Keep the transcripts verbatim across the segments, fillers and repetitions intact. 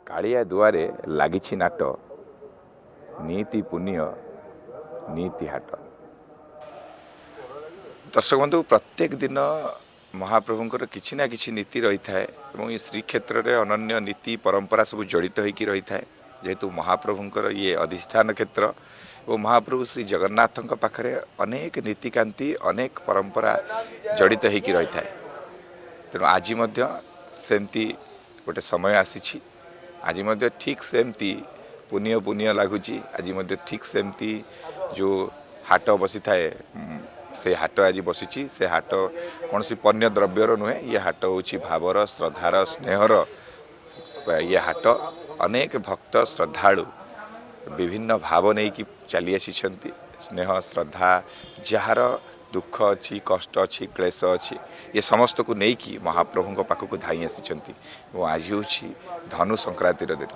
कालिया दुआरे लागिछि नाट नीति पुण्य नीति हाट। दर्शक बंधु प्रत्येक दिन महाप्रभुंकर किछि ना किछि नीति रही थाए और श्रीक्षेत्र में अनन्य नीति परंपरा सब जड़ित होकर रही थाए जेहेतु महाप्रभुंकर ये अधिष्ठान क्षेत्र और महाप्रभु श्री जगन्नाथ पाखरे अनेक नीतिकांति अनेक परंपरा जड़ित होकर रही थाए। तेणु आज सेमती गोटे समय आसी आज ठीक सेमती पुण्य पुण्य लगुच आज ठीक सेमती जो हाट बसी थाए से हाट आज बसी से हाट कौन सी पण्य द्रव्यर नुहे ये हाट हूँ भावर श्रद्धार स्नेहर ये हाट अनेक भक्त श्रद्धालु विभिन्न भाव नहीं कि चली आसी स्नेह श्रद्धा जार दुख अच्छी कष्ट अच्छी क्लेश अच्छी ये समस्त को लेकिन महाप्रभु पाखक धाई आसी आज हूँ धनु संक्रांतिर दिन।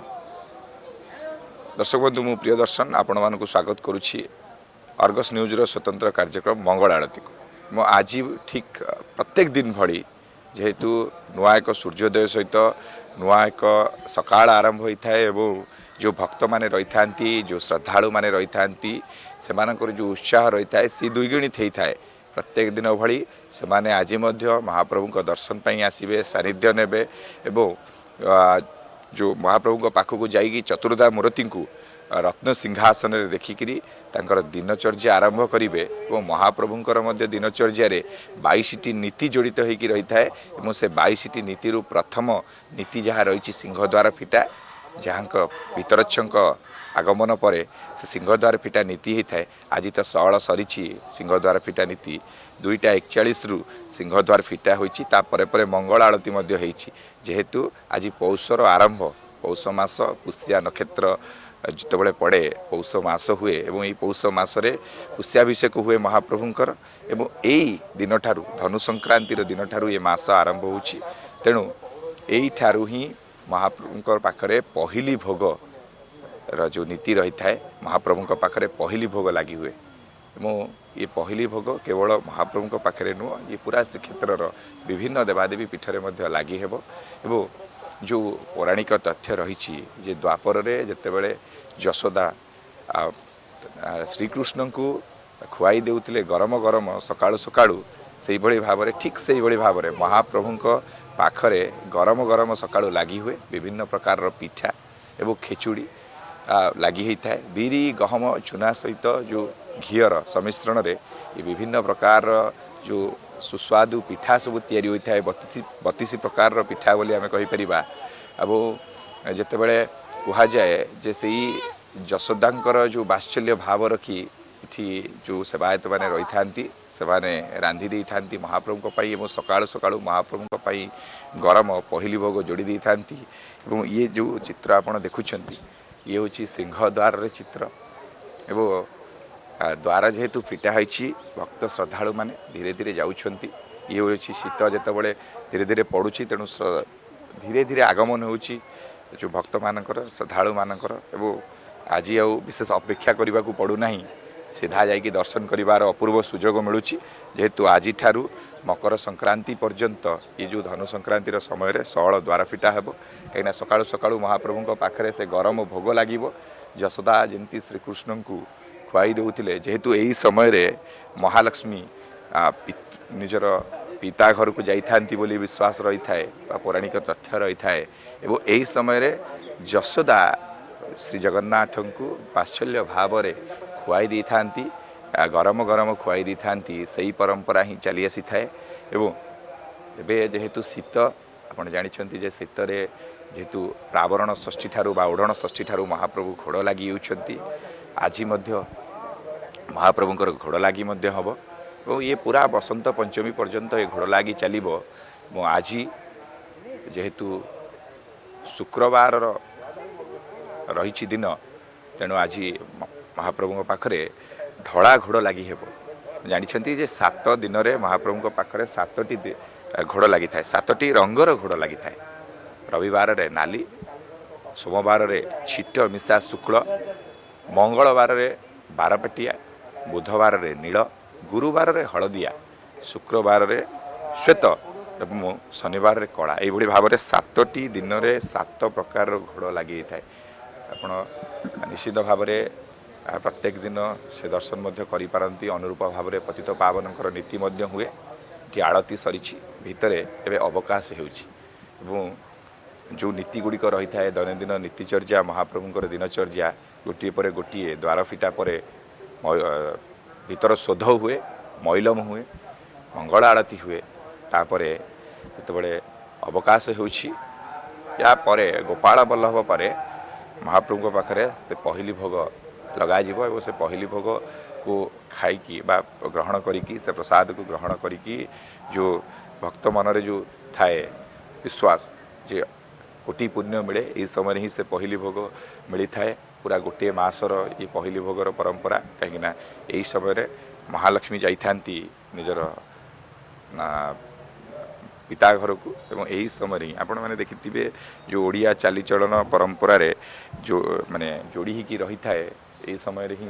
दर्शक बंधु मु प्रिय दर्शन आपण मानक स्वागत करुच्ची अर्गस न्यूज रो स्वतंत्र कार्यक्रम मंगल आरती को मो आज ठीक प्रत्येक दिन भली जेहेतु नुआ एक सूर्योदय सहित नुआ एक सकाळ आरंभ होता है एवं जो भक्त माने रही था जो श्रद्धालु माने रही था से जो उत्साह रही है सी दुईगुणित होता है प्रत्येक दिन भली से माने आज महाप्रभु दर्शन पर आसबे सानिध्य नेबे एवं जो महाप्रभु पाखक जाइए चतुर्धा मूर्ति को रत्न सिंहासन रे देखिकी तांकर दिनचर्या आरंभ करेंगे और महाप्रभुंकर मध्य दिनचर्या बाईसटी नीति जड़ित होकर रही है से बाईसटी नीति रू प्रथम नीति जहाँ रही सिंहद्वार फिटा जहाँ पितरच्छक आगमन पर से सिंहद्वार फिटा नीति होता है। आज तो षोल सरी सिंहद्वार फिटा नीति दुईटा एकचाश रु सिंहद्वार फिटा होपर मंगल आलती जेहेतु आज पौषर आरंभ पौष मास पुष्या नक्षत्र जितेबाला पड़े पौष मास हुए एवं यही पौष मसरे पुष्याभिषेक हुए महाप्रभुंकर एवं यही दिन ठारू धनु संक्रांतिर दिन ठारू ये मास आरंभ होछि तेणु यही ठारू ही महाप्रभुंकर पाखरे पहली भोग रो जो नीति रही है महाप्रभुंकर पाखरे पहली भोग लगी हुए एवं ये पहली भोग केवल महाप्रभुंकर पाखरे नुह ये पूरा श्रीक्षेत्र विभिन्न देवादेवी पीठरे मध्य लगी हेबो एवं जो पौराणिक तथ्य रही जे द्वापर रे जेतेबेले यशोदा श्रीकृष्ण को खुआई देउतिले गरम गरम सकाळु सकाळु से भाव में ठीक से भाव में महाप्रभु पाखरे गरम गरम सकाळु लगी हुए विभिन्न प्रकार पिठा एवं खेचुड़ी लगी होता है बिरी गहम चूना सहित जो घीर सम्मिश्रण रे ये विभिन्न प्रकार जो सुस्वादु पिठा सब तैयारी होता है बतीस बतीस प्रकार पिठा बोली आम कहीपर अब जितेबाला कह जाए जे से यशोदांकर जो बात्सल्य भाव रखी इठी जो सेवायत मैंने रही था से रांधि दे था महाप्रभु और सकाळु सकाळु महाप्रभु गरम पहली भोग जोड़ी दे था ये जो चित्र आप देखुंत ये हूँ सिंहद्वार चित्र एवं द्वार जेहेतु फिटा होती भक्त श्रद्धालु माने धीरे धीरे जाउछंती ये हूँ शीत जितेबाला धीरे धीरे पड़ुची तेणु धीरे धीरे आगमन होची जो भक्त मानकर श्रद्धालु मानकर एवं आज आउ विशेष अपेक्षा करने को पड़ूना सीधा जाइए दर्शन करार अपूर्व सुजोग मिलूँ जेहेतु आज ठारू मकर संक्रांति पर्यंत ये जो धनु संक्रांतिर समय रे षोल द्वार फिटा हेबो कहीं सकाळु सकाळु महाप्रभु पाखरे से गरम भोग लागिबो यशोदा जमती श्रीकृष्ण को खुआई देउथिले जेहेतु यही समय रे महालक्ष्मी निजर पिता घर को जाई थांती बोली विश्वास रही थाए पौराणिक तथ्य रही थाए एवं यही समय रे यशोदा श्री जगन्नाथ को वात्सल्य भाव में खुआई दी थांती गरम गरम खुआई दी थांती सही परंपरा ही चली आसी थाए एवं एबे जेहेतु शीत आपण जानिछंती जे शीत रे जेहेतु प्रावरण षष्ठी ठारू बा ओढ़ण षष्ठी ठारू महाप्रभु घोड़ लगी होउछंती आज मध्य महाप्रभुंकर घोड़ लगी मध्य हबो और ये पूरा बसंत पंचमी पर्यंत ये घोड़ लगी चलिबो मो आज जेहेतु शुक्रवार रही दिन तेणु आज महाप्रभु पाखरे धड़ा घोड़ लगी हेबो जानिछंती जे सात दिन रे महाप्रभु पाखरे सातटी घोड़ लगी थाए सातटी रंगर घोड़ लगी थाए रविवार रे नाली सोमवार रे छिट मिशा शुक्ल मंगलवार रे बारपेटिया बुधवार रे नील गुरुवार रे हलदिया शुक्रवार रे श्वेत एवं शनिवार कड़ा यही भाव में सातटी दिन में सात प्रकार घोड़ लगी थाए आपण निश्चित भाव में प्रत्येक दिन से दर्शन मध्य करि पारंती अनुरूप भाव में पतित पावनकर नीति मध्य हुए कि आड़ती सरी भितर एवं अवकाश हो जो नीति गुड़िक रही है दैनंदिन नीतिचर्या महाप्रभुंर दिनचर्या गोटे पर गोटे द्वार फिटा पर भीतर शोध हुए मैलम हुए मंगल आड़ती हुए तापर जिते अवकाश होया गोपाल बल्लभ पर महाप्रभु पाखे से पहली भोग लगाजिब और से पहली भोग को खाई ग्रहण करी से प्रसाद को ग्रहण करी जो भक्त मनरे जो थाए विश्वास जे कोटि पुण्य मिले ये समय ही से पहली भोग मिली थाए पूरा गोटे मासर ये पहली भोगर परंपरा कहीं यही समय महालक्ष्मी जाइथांती निजर पिता घर को एवं यही समय ही आपण मैंने देखिथिबे जो ओडिया चालीचलन परंपरा रे जो माने जोड़ी ही की रही थाए यही समय ही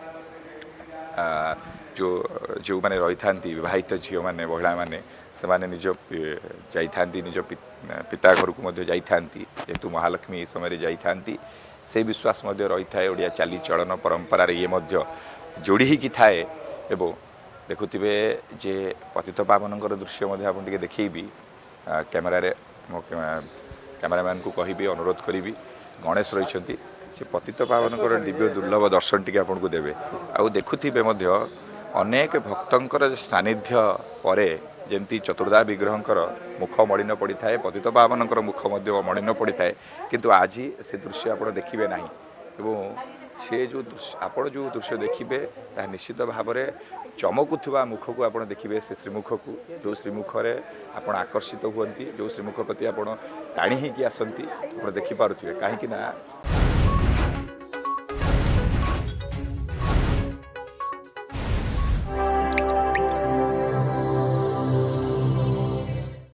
जो जो माने रही थांती विवाहित झियो माने महिला माने से माने निज जाइथांती निज पिता घर को मध्य जाइथांती जेतु महालक्ष्मी यही समय जाइथांती से विश्वास मध्य रही थाए ओडिया चालीचलन परंपरा रे ये मध्य जोड़ी ही की थाए एवं देखुथिबे जे पतित पावनकर दृश्य मध्य आपन टिके देखैबी कैमेरा रे मो कैमरामैन को कहिबी अनुरोध करिबी गणेश रहिछंती से पतित पावनकर दिव्य दुर्लभ दर्शन टिके आपन को देबे आ देखुथिबे मध्य अनेक भक्तंकर सानिध्य परे जेमती चतुर्धा विग्रहंकर मुख मलिन पड़ी थाए पतित पावनकर मुख मध्य मलिन पड़ी थाए किंतु आज से दृश्य आप देखिए ना एवं से जो आपण जो दृश्य देखिए ता निश्चित भाव में चमकुवा मुख को आप देखिए से श्रीमुख को जो श्रीमुख रे आपण आकर्षित हुआ जो श्रीमुख प्रति आप टाणी ही आसती आप देखिपे कहीं